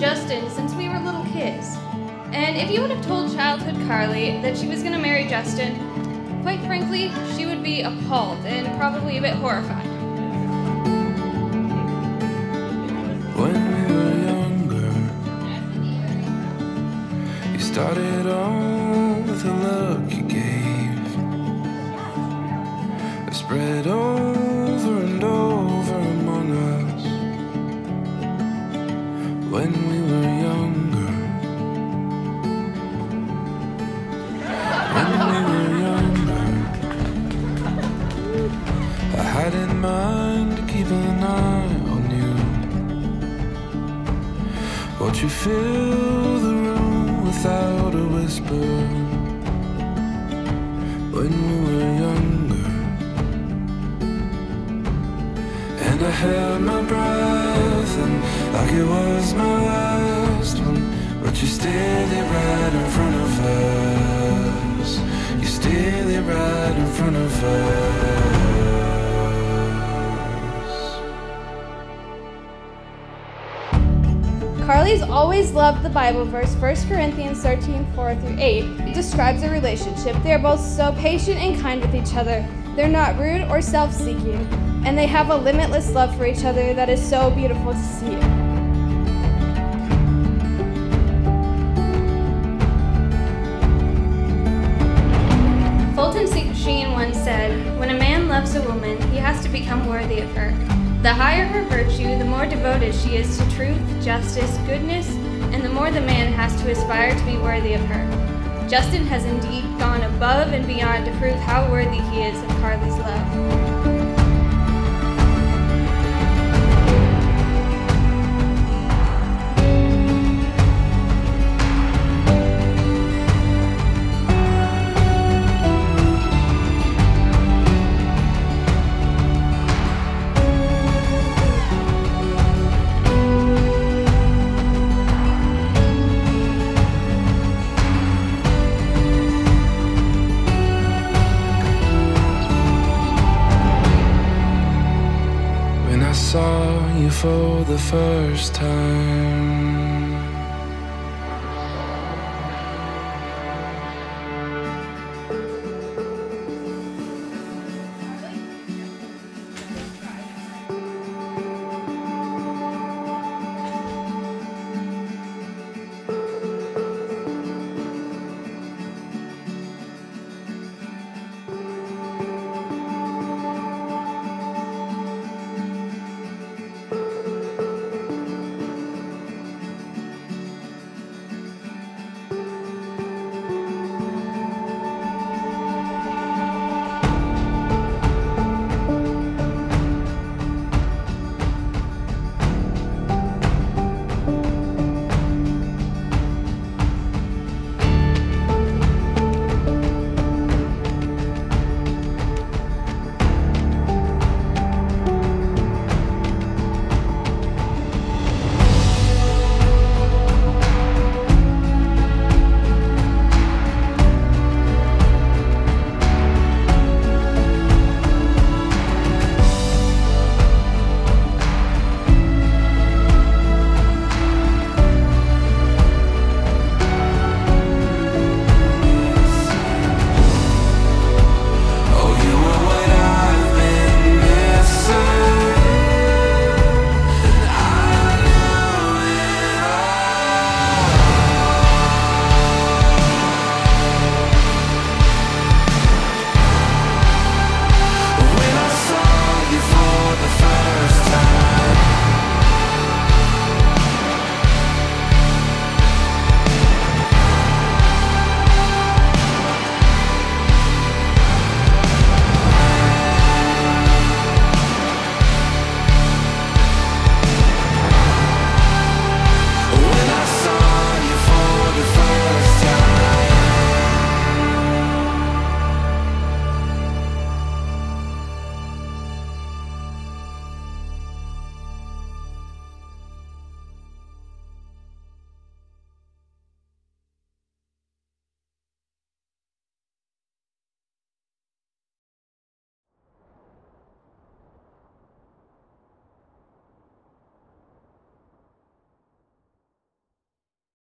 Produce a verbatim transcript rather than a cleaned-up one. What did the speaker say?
Justin since we were little kids. And if you would have told childhood Carly that she was going to marry Justin, quite frankly, she would be appalled and probably a bit horrified. When we were younger, you started on with a look you gave. It spread over and over among us. When we were younger, when we were younger, I had in mind to keep an eye on you. Watch you fill the room without a whisper. When we were younger, and I held my breath, and like it was my last one. But you stayed there right in front of us. You stayed there right in front of us. Carly's always loved the Bible verse First Corinthians thirteen, four through eight. It describes a relationship. They are both so patient and kind with each other. They're not rude or self-seeking, and they have a limitless love for each other that is so beautiful to see. Fulton Sheen once said, "When a man loves a woman, he has to become worthy of her. The higher her virtue, the more devoted she is to truth, justice, goodness, and the more the man has to aspire to be worthy of her." Justin has indeed gone above and beyond to prove how worthy he is of Carly's love. Saw you for the first time,